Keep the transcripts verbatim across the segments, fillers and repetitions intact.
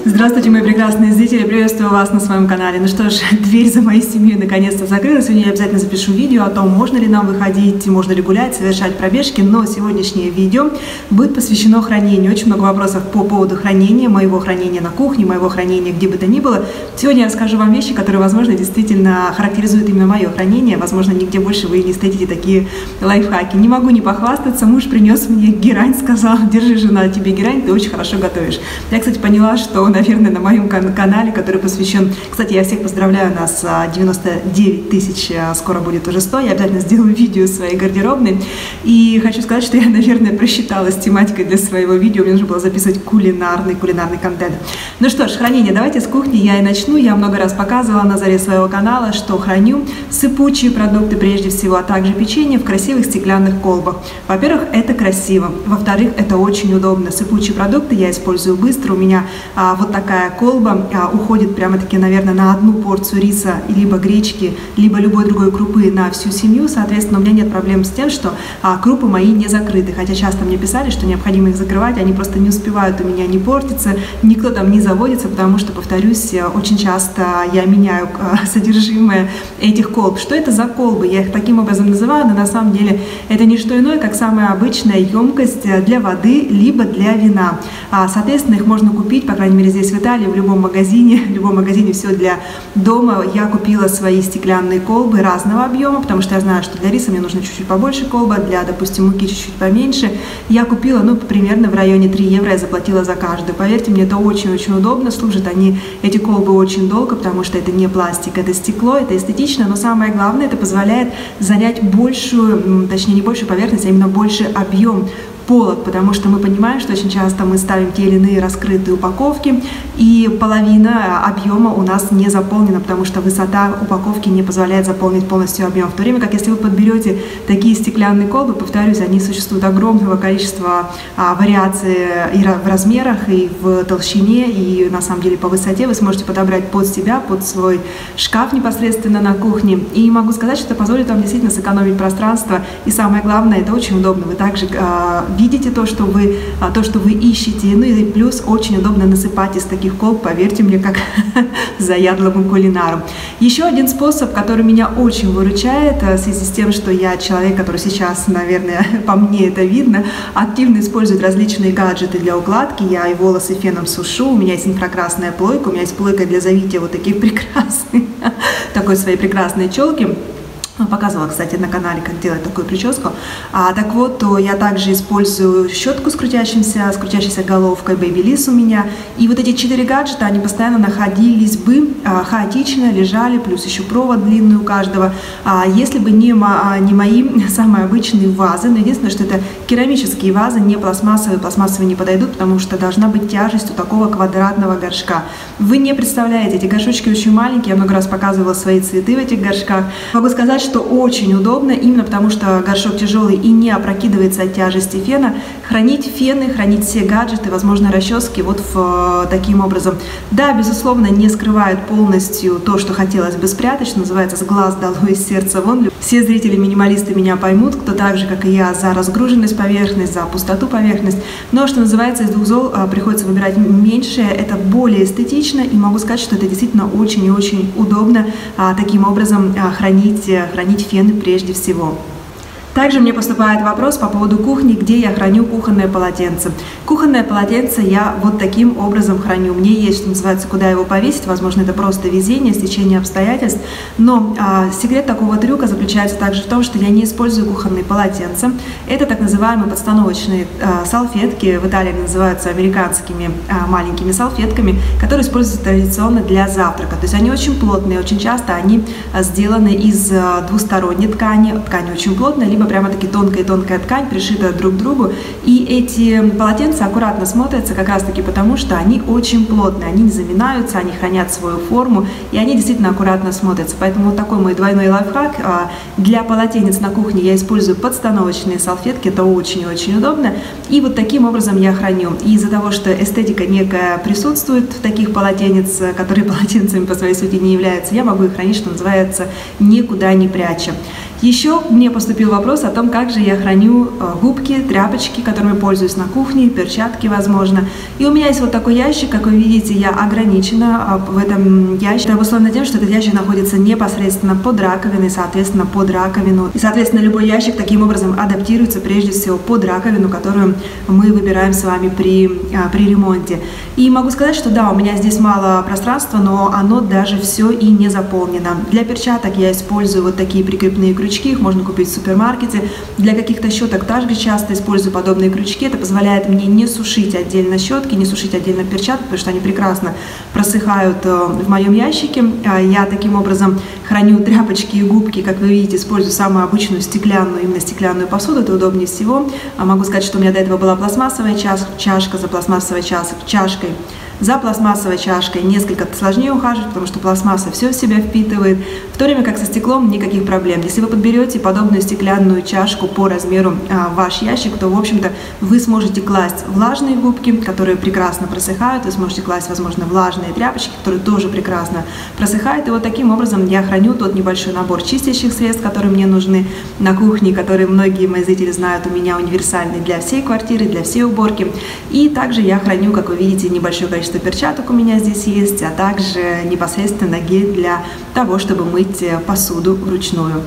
Здравствуйте, мои прекрасные зрители, приветствую вас на своем канале. Ну что ж, дверь за моей семьей наконец-то закрылась. Сегодня я обязательно запишу видео о том, можно ли нам выходить, можно ли гулять, совершать пробежки. Но сегодняшнее видео будет посвящено хранению. Очень много вопросов по поводу хранения, моего хранения на кухне, моего хранения где бы то ни было. Сегодня я расскажу вам вещи, которые, возможно, действительно характеризуют именно мое хранение. Возможно, нигде больше вы не встретите такие лайфхаки. Не могу не похвастаться, муж принес мне герань, сказал: держи, жена, тебе герань, ты очень хорошо готовишь. Я, кстати, поняла, что, наверное, на моем канале, который посвящен... Кстати, я всех поздравляю, у нас девяносто девять тысяч, скоро будет уже сто. Я обязательно сделаю видео своей гардеробной. И хочу сказать, что я, наверное, просчиталась с тематикой для своего видео. Мне нужно было записывать кулинарный, кулинарный контент. Ну что ж, хранение. Давайте с кухни я и начну. Я много раз показывала на заре своего канала, что храню сыпучие продукты прежде всего, а также печенье в красивых стеклянных колбах. Во-первых, это красиво. Во-вторых, это очень удобно. Сыпучие продукты я использую быстро. У меня а, вот такая колба а, уходит прямо-таки, наверное, на одну порцию риса, либо гречки, либо любой другой крупы на всю семью. Соответственно, у меня нет проблем с тем, что а, крупы мои не закрыты. Хотя часто мне писали, что необходимо их закрывать, они просто не успевают у меня не портиться, никто там не заводится, потому что, повторюсь, очень часто я меняю а, содержимое этих колб. Что это за колбы? Я их таким образом называю, но на самом деле это не что иное, как самая обычная емкость для воды, либо для вина. А, соответственно, их можно купить, по крайней мере, здесь в Италии, в любом магазине, в любом магазине все для дома. Я купила свои стеклянные колбы разного объема, потому что я знаю, что для риса мне нужно чуть-чуть побольше колба, для, допустим, муки чуть-чуть поменьше. Я купила, ну, примерно в районе три евро я заплатила за каждую. Поверьте мне, это очень-очень удобно, служат они, эти колбы, очень долго, потому что это не пластик, это стекло, это эстетично, но самое главное, это позволяет занять большую, точнее, не большую поверхность, а именно больше объем полок, потому что мы понимаем, что очень часто мы ставим те или иные раскрытые упаковки, и половина объема у нас не заполнена, потому что высота упаковки не позволяет заполнить полностью объем. В то время как если вы подберете такие стеклянные колбы, повторюсь, они существуют огромного количества а, вариаций и в размерах, и в толщине, и на самом деле по высоте вы сможете подобрать под себя, под свой шкаф непосредственно на кухне. И могу сказать, что это позволит вам действительно сэкономить пространство, и самое главное, это очень удобно. Вы также а, видите то, что вы, то, что вы ищете. Ну и плюс очень удобно насыпать из таких колб, поверьте мне, как заядлому кулинару. Еще один способ, который меня очень выручает, в связи с тем, что я человек, который сейчас, наверное, по мне это видно, активно использует различные гаджеты для укладки. Я и волосы феном сушу, у меня есть инфракрасная плойка, у меня есть плойка для завития вот таких прекрасных, такой своей прекрасной челки. Показывала, кстати, на канале, как делать такую прическу. А, так вот, то я также использую щетку с крутящимся, с крутящейся головкой, Babyliss у меня. И вот эти четыре гаджета, они постоянно находились бы а, хаотично, лежали, плюс еще провод длинный у каждого. А, если бы не, мо, не мои самые обычные вазы, но единственное, что это керамические вазы, не пластмассовые, пластмассовые не подойдут, потому что должна быть тяжесть у такого квадратного горшка. Вы не представляете, эти горшочки очень маленькие, я много раз показывала свои цветы в этих горшках. Могу сказать, что очень удобно, именно потому что горшок тяжелый и не опрокидывается от тяжести фена, хранить фены, хранить все гаджеты, возможно, расчески вот в, таким образом. Да, безусловно, не скрывает полностью то, что хотелось бы спрятать, что называется, с глаз долой, из сердца вон. Все зрители-минималисты меня поймут, кто так же, как и я, за разгруженность поверхность, за пустоту поверхность. Но, что называется, из двух зол приходится выбирать меньшее, это более эстетично, и могу сказать, что это действительно очень и очень удобно а, таким образом а, хранить, хранить фены прежде всего. Также мне поступает вопрос по поводу кухни, где я храню кухонное полотенце. Кухонное полотенце я вот таким образом храню. Мне есть, что называется, куда его повесить. Возможно, это просто везение, стечение обстоятельств. Но а, секрет такого трюка заключается также в том, что я не использую кухонные полотенца. Это так называемые подстановочные а, салфетки. В Италии они называются американскими а, маленькими салфетками, которые используются традиционно для завтрака. То есть они очень плотные, очень часто они а, сделаны из а, двусторонней ткани. Ткань очень плотная, либо прямо-таки тонкая-тонкая ткань, пришита друг к другу. И эти полотенца аккуратно смотрятся как раз-таки потому, что они очень плотные, они не заминаются, они хранят свою форму, и они действительно аккуратно смотрятся. Поэтому вот такой мой двойной лайфхак. Для полотенец на кухне я использую подстановочные салфетки, это очень-очень удобно. И вот таким образом я храню. И из-за того, что эстетика некая присутствует в таких полотенец, которые полотенцами по своей сути не являются, я могу их хранить, что называется, никуда не пряча. Еще мне поступил вопрос вопрос о том, как же я храню губки, тряпочки, которыми пользуюсь на кухне, перчатки, возможно. И у меня есть вот такой ящик, как вы видите, я ограничена в этом ящике. Это обусловлено тем, что этот ящик находится непосредственно под раковиной, соответственно, под раковину. И, соответственно, любой ящик таким образом адаптируется прежде всего под раковину, которую мы выбираем с вами при, при ремонте. И могу сказать, что да, у меня здесь мало пространства, но оно даже все и не заполнено. Для перчаток я использую вот такие прикрепные крючки, их можно купить в супермаркете. Для каких-то щеток также часто использую подобные крючки. Это позволяет мне не сушить отдельно щетки, не сушить отдельно перчатки, потому что они прекрасно просыхают в моем ящике. Я таким образом храню тряпочки и губки, как вы видите, использую самую обычную стеклянную, именно стеклянную посуду, это удобнее всего. Могу сказать, что у меня до этого была пластмассовая чашка, за пластмассовой чашкой. За пластмассовой чашкой несколько сложнее ухаживать, потому что пластмасса все в себя впитывает, в то время как со стеклом никаких проблем. Если вы подберете подобную стеклянную чашку по размеру а, в ваш ящик, то, в общем-то, вы сможете класть влажные губки, которые прекрасно просыхают, вы сможете класть, возможно, влажные тряпочки, которые тоже прекрасно просыхают. И вот таким образом я храню тот небольшой набор чистящих средств, которые мне нужны на кухне, которые многие мои зрители знают, у меня универсальный для всей квартиры, для всей уборки. И также я храню, как вы видите, небольшое количество перчаток у меня здесь есть, а также непосредственно гель для того, чтобы мыть посуду вручную.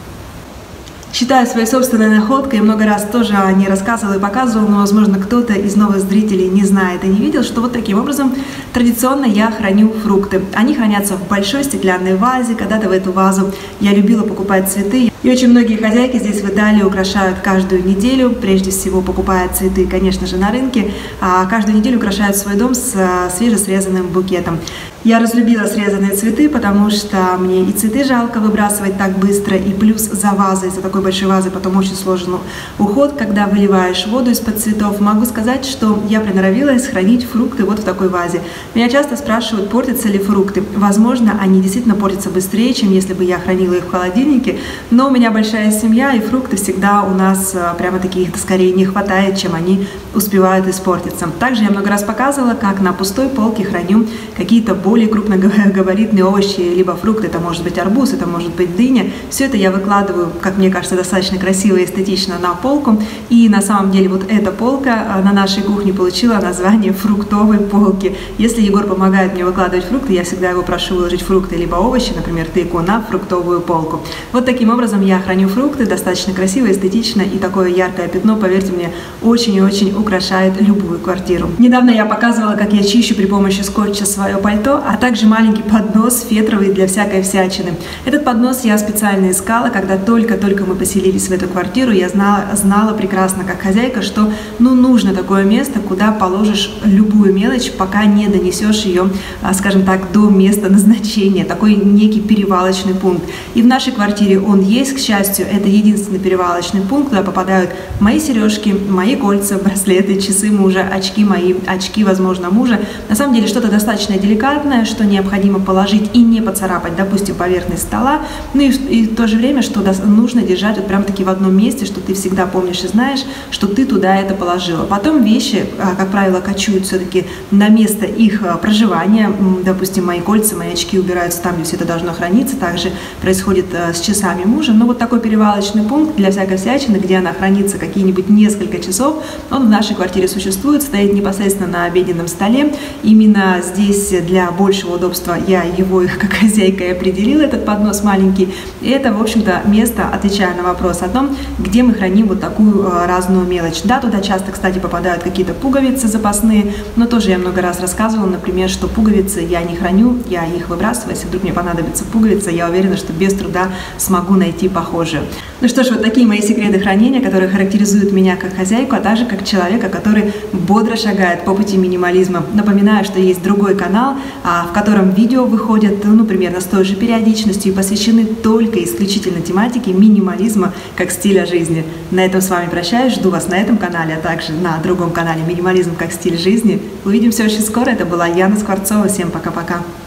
Считаю своей собственной находкой, я много раз тоже о ней рассказывала и показывала, но, возможно, кто-то из новых зрителей не знает и не видел, что вот таким образом традиционно я храню фрукты. Они хранятся в большой стеклянной вазе. Когда-то в эту вазу я любила покупать цветы. И очень многие хозяйки здесь в Италии украшают каждую неделю, прежде всего покупая цветы, конечно же, на рынке, а каждую неделю украшают свой дом с свежесрезанным букетом. Я разлюбила срезанные цветы, потому что мне и цветы жалко выбрасывать так быстро, и плюс за вазой, за такой большой вазой потом очень сложен уход, когда выливаешь воду из-под цветов. Могу сказать, что я приноровилась хранить фрукты вот в такой вазе. Меня часто спрашивают, портятся ли фрукты. Возможно, они действительно портятся быстрее, чем если бы я хранила их в холодильнике, но у меня большая семья, и фрукты всегда у нас прямо таких скорее не хватает, чем они успевают испортиться. Также я много раз показывала, как на пустой полке храню какие-то более крупногабаритные овощи, либо фрукты, это может быть арбуз, это может быть дыня. Все это я выкладываю, как мне кажется, достаточно красиво и эстетично на полку. И на самом деле вот эта полка на нашей кухне получила название фруктовой полки. Если Егор помогает мне выкладывать фрукты, я всегда его прошу выложить фрукты либо овощи, например, тыкву, на фруктовую полку. Вот таким образом я храню фрукты достаточно красиво, эстетично, и такое яркое пятно, поверьте мне, очень и очень украшает любую квартиру. Недавно я показывала, как я чищу при помощи скотча свое пальто, а также маленький поднос фетровый для всякой всячины. Этот поднос я специально искала, когда только-только мы поселились в эту квартиру. Я знала, знала прекрасно, как хозяйка, что ну, нужно такое место, куда положишь любую мелочь, пока не донесешь ее, скажем так, до места назначения. Такой некий перевалочный пункт. И в нашей квартире он есть, к счастью, это единственный перевалочный пункт, куда попадают мои сережки, мои кольца, браслеты, часы мужа, очки мои, очки, возможно, мужа. На самом деле что-то достаточно деликатное, что необходимо положить и не поцарапать, допустим, поверхность стола, ну и, и в то же время, что нужно держать вот прям таки в одном месте, что ты всегда помнишь и знаешь, что ты туда это положила. Потом вещи, как правило, кочуют все-таки на место их проживания. Допустим, мои кольца, мои очки убираются там, где все это должно храниться. Также происходит с часами мужа. Но вот такой перевалочный пункт для всякой всячины, где она хранится какие-нибудь несколько часов, он в нашей квартире существует, стоит непосредственно на обеденном столе. Именно здесь для большего удобства я его, как хозяйка, и определила, этот поднос маленький. И это, в общем-то, место, отвечая на вопрос о том, где мы храним вот такую разную мелочь. Да, туда часто, кстати, попадают какие-то пуговицы запасные, но тоже я много раз рассказывала, например, что пуговицы я не храню, я их выбрасываю. Если вдруг мне понадобится пуговица, я уверена, что без труда смогу найти похожую. Ну что ж, вот такие мои секреты хранения, которые характеризуют меня как хозяйку, а также как человека, который бодро шагает по пути минимализма. Напоминаю, что есть другой канал, в котором видео выходят, ну, примерно с той же периодичностью и посвящены только исключительно тематике минимализма как стиля жизни. На этом с вами прощаюсь, жду вас на этом канале, а также на другом канале «Минимализм как стиль жизни». Увидимся очень скоро. Это была Яна Скворцова. Всем пока-пока.